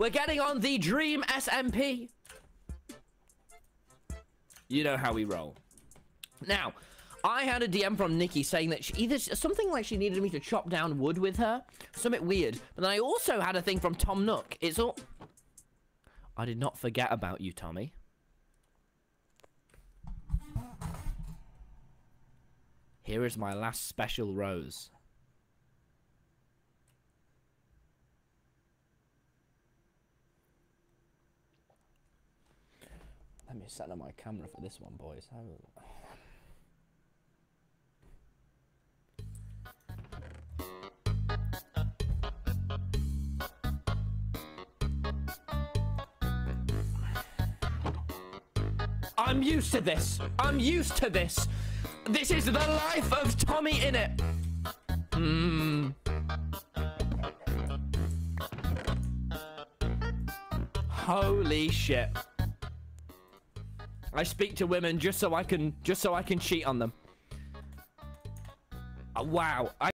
We're getting on the Dream SMP. You know how we roll. Now, I had a DM from Nikki saying that she either something like she needed me to chop down wood with her. Something weird. But then I also had a thing from Tom Nook. It's all... I did not forget about you, Tommy. Here is my last special rose. Let me set up my camera for this one, boys. I'm used to this. I'm used to this. This is the life of tommyinnit. Holy shit. I speak to women just so I can cheat on them. Wow.